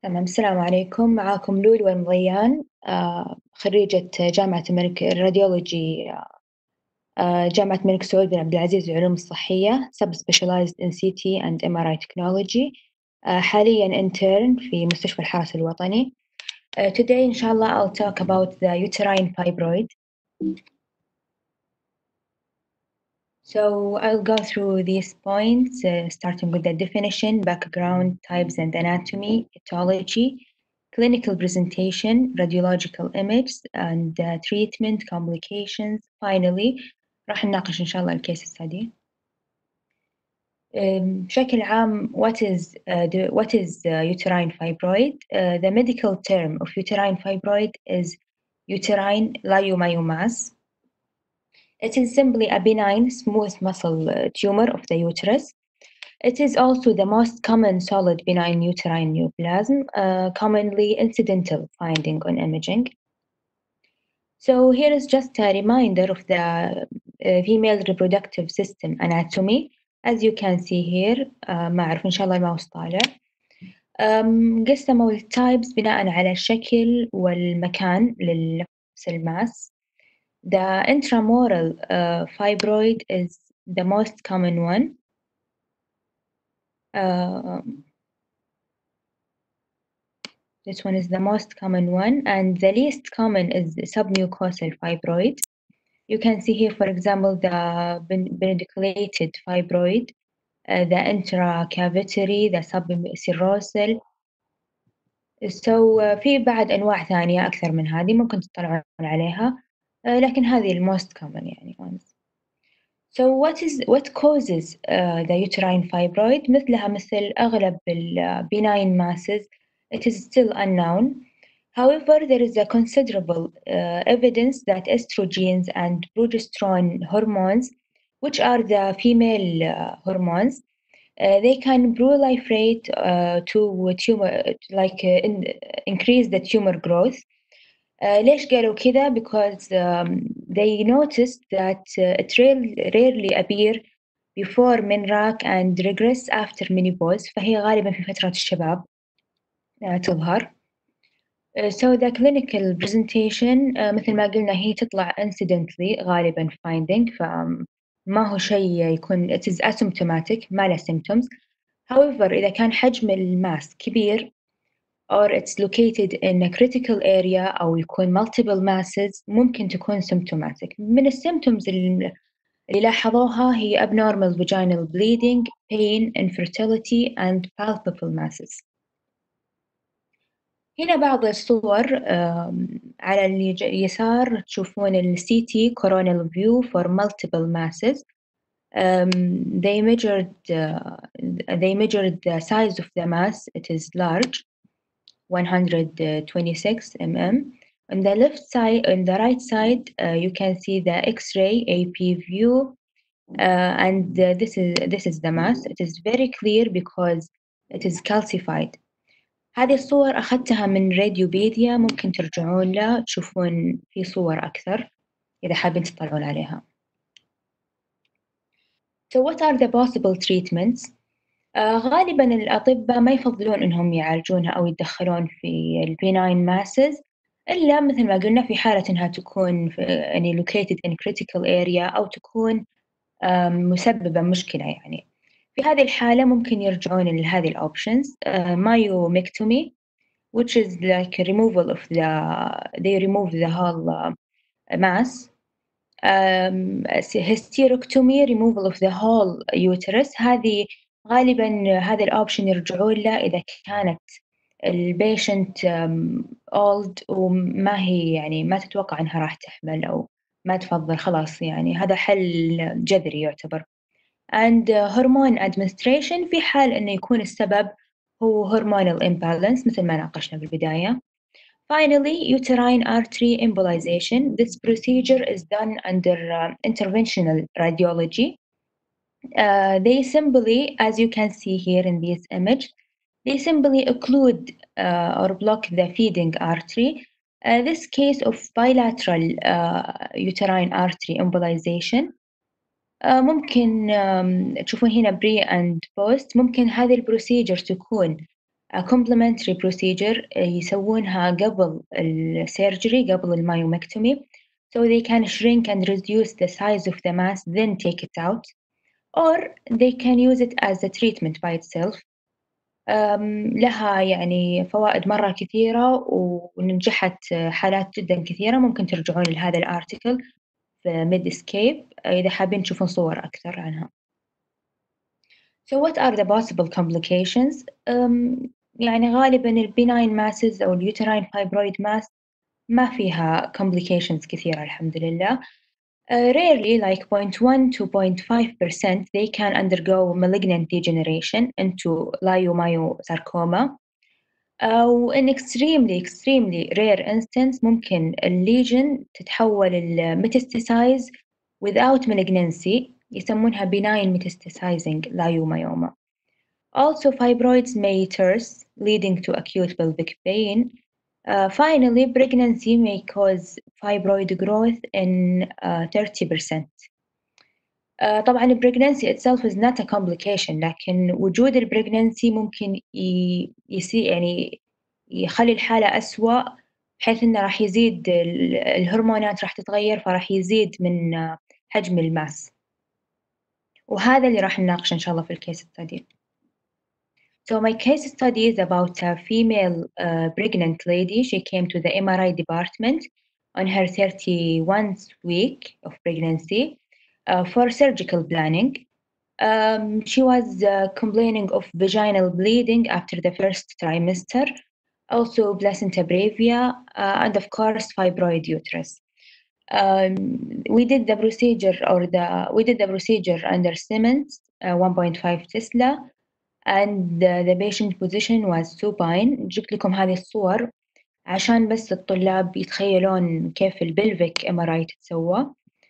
تمام، السلام عليكم. معاكم لولو المضيان، خريجة جامعة الملك الراديولوجي، جامعة الملك سعود بن عبد العزيز للعلوم الصحية sub specialized in CT and MRI technology. حاليا intern في مستشفى الحرس الوطني. Today إن شاء الله I'll talk about the uterine fibroid. So I'll go through these points, starting with the definition, background, types and anatomy, etiology, clinical presentation, radiological images, and treatment, complications. Finally, راح نناقش إن شاء الله الكيس ستادي. بشكل عام, what is uterine fibroid? The medical term of uterine fibroid is uterine leiomyomas. It is simply a benign, smooth muscle tumor of the uterus. It is also the most common solid benign uterine neoplasm, commonly incidental finding on imaging. So here is just a reminder of the female reproductive system anatomy. As you can see here, ما أعرف إن شاء الله الماوس طالع. قسموا التايبس بناء على الشكل والمكان للنفس الماس. The intramural fibroid is the most common one. This one is the most common one, and the least common is the submucosal fibroid. You can see here, for example, the pedunculated fibroid, the intracavitary, the subserosal. So في بعد أنواع ثانية أكثر من هذه ممكن تطلعون عليها، لكن هذه الموست common يعني ones. So what causes the uterine fibroid؟ مثل أغلب benign masses, it is still unknown. However, there is a considerable evidence that estrogens and progesterone hormones, which are the female hormones, they can proliferate to tumor, like increase the tumor growth. ليش قالوا كذا؟ Because they noticed that it rarely appear before menarche and regress after menopause، فهي غالبا في فترة الشباب تظهر. So the clinical presentation مثل ما قلنا هي تطلع incidentally غالبا finding، فما هو شيء يكون it is asymptomatic، ما له symptoms. However, إذا كان حجم الماس كبير or it's located in a critical area أو يكون multiple masses ممكن تكون symptomatic. من الsymptoms اللي لاحظوها هي abnormal vaginal bleeding, pain, infertility and palpable masses. هنا بعض الصور على اليسار تشوفون ال CT coronal view for multiple masses. They measured the size of the mass. It is large, 126 mm. On the left side, on the right side, you can see the X-ray AP view, and this is the mass. It is very clear because it is calcified. هذه الصور أخذتها من راديوبيديا، ممكن ترجعون له تشوفون في صور أكثر إذا حابين تطلعون عليها. So what are the possible treatments؟ غالبا الأطباء ما يفضلون إنهم يعالجونها أو يتدخلون في البيناين masses إلا مثل ما قلنا في حالة إنها تكون يعني located in critical area أو تكون مسببة مشكلة يعني. في هذه الحالة ممكن يرجعون لهذه الأوبشنز. myomectomy, which is like removal of they remove the whole mass. Hysterectomy, removal of the whole uterus. هذه غالبا هذا الأوبشن يرجعون له إذا كانت البيشنت old وما هي يعني ما تتوقع إنها راح تحمل أو ما تفضل، خلاص يعني هذا حل جذري يعتبر. and hormone administration في حال إنه يكون السبب هو hormonal imbalance مثل ما ناقشنا بالبداية. Finally, uterine artery embolization. This procedure is done under interventional radiology. They simply, as you can see here in this image, they simply occlude or block the feeding artery. This case of bilateral uterine artery embolization. ممكن تشوفون هنا pre and post. ممكن هذه البروسيجر تكون complementary procedure يسوونها قبل الsurgery قبل المايومectomy so they can shrink and reduce the size of the mass then take it out or they can use it as a treatment by itself. لها يعني فوائد مرة كثيرة ونجحت حالات جدًا كثيرة ممكن ترجعون لهذا الarticle في Medscape إذا حابين تشوفون صور أكثر عنها. So what are the possible complications؟ يعني غالبًا الbenign masses أو الuterine fibroid mass ما فيها complications كثيرة الحمد لله. Rarely like 0.1 to 0.5% they can undergo malignant degeneration into leiomyosarcoma. أو in extremely rare instance ممكن الlesion تتحول metastasize without malignancy يسمونها benign metastasizing leiomyoma. Also fibroids may turse leading to acute pelvic pain. Finally, pregnancy may cause fibroid growth in 30%. طبعًا الpregnancy itself is not a complication لكن وجود الpregnancy ممكن يعني يخلي الحالة أسوأ بحيث إنه راح يزيد الهرمونات راح تتغير فراح يزيد من حجم الماس، وهذا اللي راح نناقشه إن شاء الله في الcase study. So my case study is about a female pregnant lady. She came to the MRI department on her 31st week of pregnancy for surgical planning. She was complaining of vaginal bleeding after the first trimester, also placenta previa, and of course fibroid uterus. We did the procedure under Siemens 1.5 Tesla. And the patient position was supine. جبت لكم هذه الصور عشان بس الطلاب يتخيلون كيف البلفيك MRI تتسوى.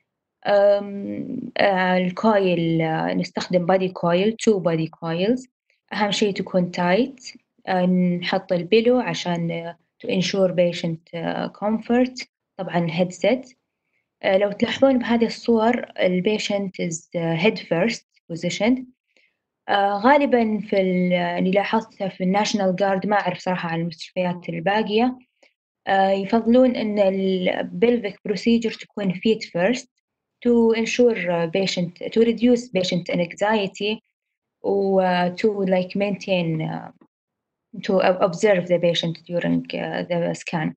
الكويل نستخدم body coil 2 body coils. أهم شي تكون tight. نحط البيلو عشان to ensure patient comfort. طبعًا headset. لو تلاحظون بهذه الصور الpatient is head first positioned. غالبًا في اللي لاحظته في الNational Guard ما أعرف صراحة عن المستشفيات الباقية يفضلون إن الpelvic procedure تكون feet first to ensure to reduce patient anxiety و to like maintain to observe the patient during the scan.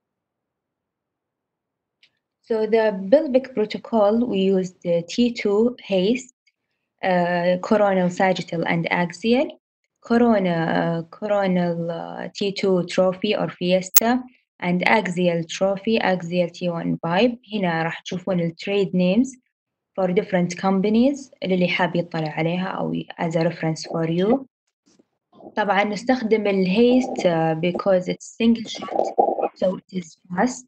So the pelvic protocol we used T2 HAST. Coronal, sagittal, and axial. Coronal T2 trophy or fiesta and axial trophy, axial T1 vibe. هنا راح تشوفون الtrade names for different companies اللي حاب يطلع عليها أو as a reference for you. طبعًا نستخدم الهيست because it's single shot so it is fast.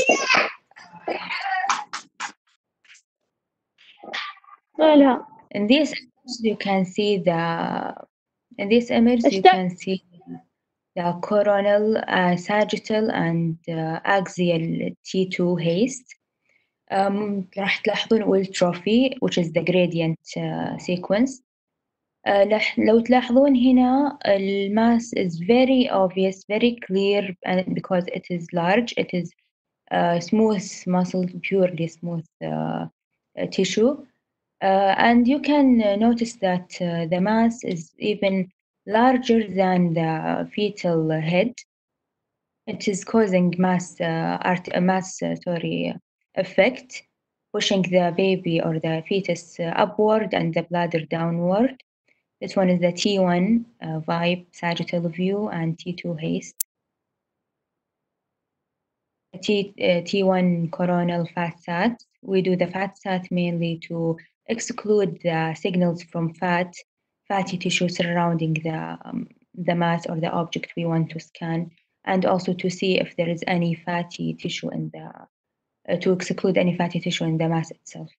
لا In this image you can see the coronal, sagittal and axial T2 haste. راح تلاحظون ultrophy which is the gradient sequence. لو تلاحظون هنا الماس is very obvious, very clear because it is large, it is smooth muscle, purely smooth tissue. And you can notice that the mass is even larger than the fetal head. It is causing mass effect, pushing the baby or the fetus upward and the bladder downward. This one is the T1 vibe sagittal view and T2 haste. T1 coronal fat sat. We do the fat sat mainly to exclude the signals from fatty tissue surrounding the mass or the object we want to scan, and also to see if there is any fatty tissue in to exclude any fatty tissue in the mass itself.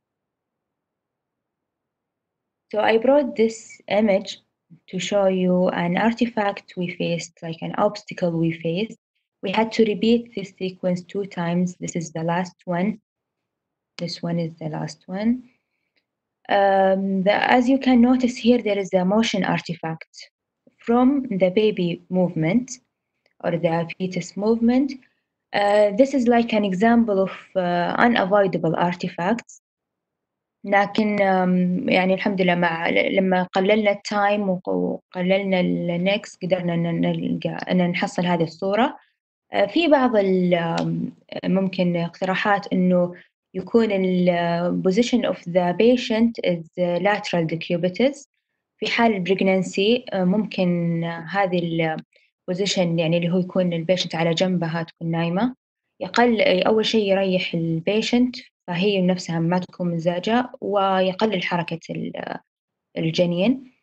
So I brought this image to show you an artifact we faced, like an obstacle we faced. We had to repeat this sequence 2 times. This is the last one. This one is the last one. As you can notice here, there is a motion artifact from the baby movement or the fetus movement. This is like an example of unavoidable artifacts. لكن يعني الحمد لله لما قللنا التايم وقللنا النكس قدرنا إن نحصل هذه الصورة. في بعض ممكن اقتراحات إنه يكون position of the patient is lateral decubitus. في حال pregnancy ممكن هذه position يعني اللي هو يكون البيشنت على جنبها تكون نايمة. أول شيء يريح البيشنت فهي نفسها ما تكون منزعجة ويقلل حركة الجنين.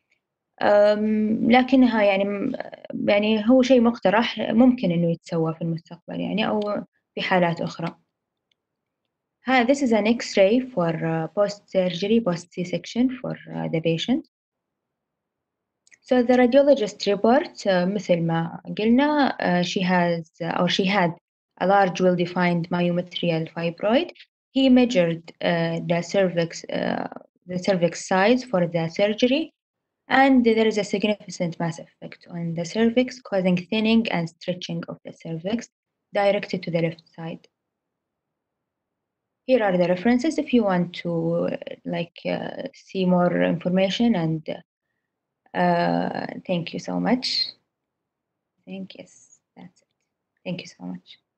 لكنها يعني هو شيء مقترح ممكن إنه يتسوى في المستقبل يعني أو في حالات أخرى. This is an X-ray for post-surgery, post-C-section for the patient. So the radiologist report مثل ما قلنا she had a large well-defined myometrial fibroid. He measured the cervix size for the surgery, and there is a significant mass effect on the cervix, causing thinning and stretching of the cervix directed to the left side. Here are the references if you want to see more information, and thank you so much. Yes, that's it. Thank you so much.